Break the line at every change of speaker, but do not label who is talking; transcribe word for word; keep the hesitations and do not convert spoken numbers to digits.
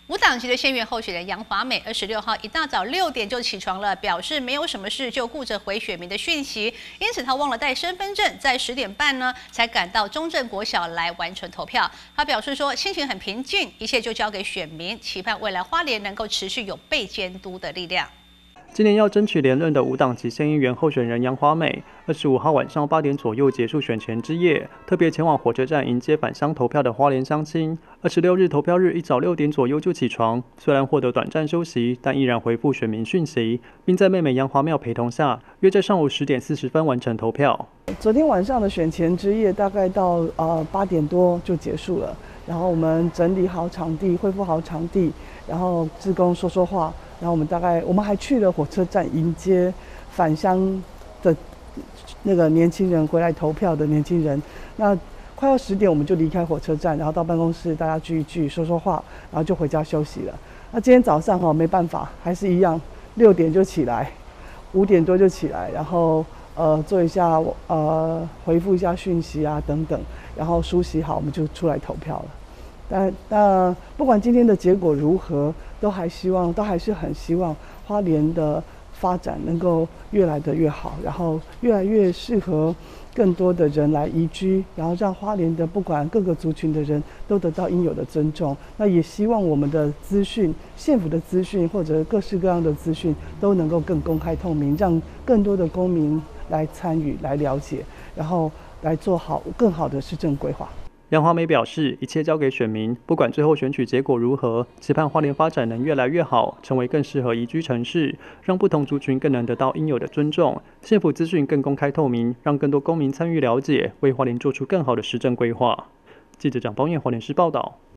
无党籍的县议员候选人杨华美，二十六号一大早六点就起床了，表示没有什么事，就顾着回选民的讯息，因此他忘了带身份证，在十点半呢才赶到中正国小来完成投票。他表示说，心情很平静，一切就交给选民，期盼未来花莲能够持续有被监督的力量。
今年要争取连任的无党籍县议员候选人杨华美，二十五号晚上八点左右结束选前之夜，特别前往火车站迎接返乡投票的花莲乡亲。二十六日投票日一早六点左右就起床，虽然获得短暂休息，但依然回复选民讯息，并在妹妹杨华妙陪同下，约在上午十点四十分完成投票。
昨天晚上的选前之夜大概到呃八点多就结束了，然后我们整理好场地，恢复好场地，然后志工说说话。然后我们大概，我们还去了火车站迎接返乡的那个年轻人回来投票的年轻人。那快要十点，我们就离开火车站，然后到办公室大家聚一聚，说说话，然后就回家休息了。那今天早上哈，没办法，还是一样，六点就起来，五点多就起来，然后呃做一下呃回复一下讯息啊等等，然后梳洗好，我们就出来投票了。但那不管今天的结果如何，都还希望，都还是很希望花莲的发展能够越来的越好，然后越来越适合更多的人来移居，然后让花莲的不管各个族群的人都得到应有的尊重。那也希望我们的资讯、县府的资讯或者各式各样的资讯都能够更公开透明，让更多的公民来参与、来了解，然后来做好更好的市政规划。
杨华美表示，一切交给选民，不管最后选举结果如何，期盼花莲发展能越来越好，成为更适合宜居城市，让不同族群更能得到应有的尊重，县府资讯更公开透明，让更多公民参与了解，为花莲做出更好的施政规划。记者蒋邦彦花莲市报道。